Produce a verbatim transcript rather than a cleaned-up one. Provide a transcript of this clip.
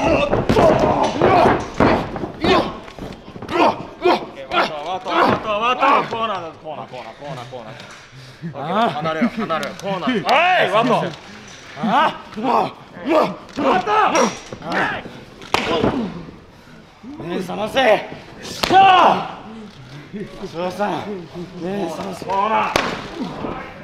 離れよ離れよコーナー。はいワト。ああ目覚ませ。そうさん目覚ませ。コーナー。